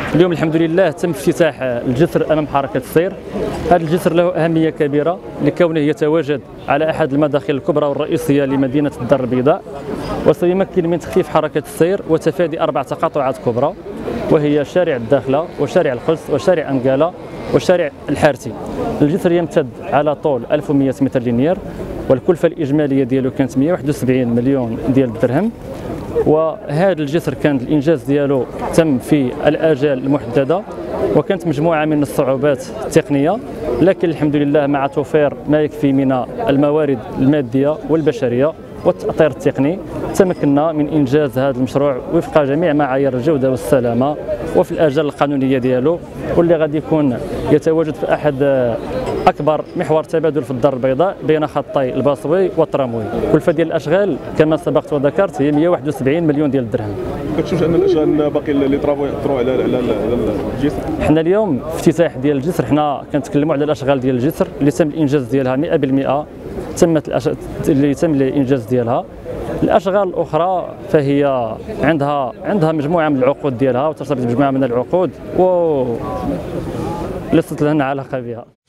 اليوم الحمد لله تم افتتاح الجسر امام حركه السير. هذا الجسر له اهميه كبيره لكونه يتواجد على احد المداخل الكبرى والرئيسيه لمدينه الدار البيضاء، وسيمكن من تخفيف حركه السير وتفادي 4 تقاطعات كبرى، وهي شارع الداخله وشارع القدس وشارع انقاله وشارع الحارتي. الجسر يمتد على طول 1100 متر لينير، والكلفه الاجماليه ديالو كانت 171 مليون ديال الدرهم. وهذا الجسر كان الانجاز ديالو تم في الاجال المحدده، وكانت مجموعه من الصعوبات التقنيه، لكن الحمد لله مع توفير ما يكفي من الموارد الماديه والبشريه والتاطير التقني تمكنا من انجاز هذا المشروع وفق جميع معايير الجوده والسلامه وفي الاجال القانونيه ديالو، واللي غادي يكون يتواجد في احد اكبر محور تبادل في الدار البيضاء بين خطي الباصوي والتراموي. الكلفه ديال الاشغال كما سبقت وذكرت هي 171 مليون ديال الدرهم. كتشوف ان الاشغال باقي اللي طرافو على الجسر؟ حنا اليوم افتتاح ديال الجسر، حنا كنتكلموا على الاشغال ديال الجسر اللي تم الانجاز ديالها 100%، اللي تم الانجاز ديالها. الاشغال الاخرى فهي عندها مجموعه من العقود ديالها وترتبط بمجموعه من العقود وليست لنا علاقه بها.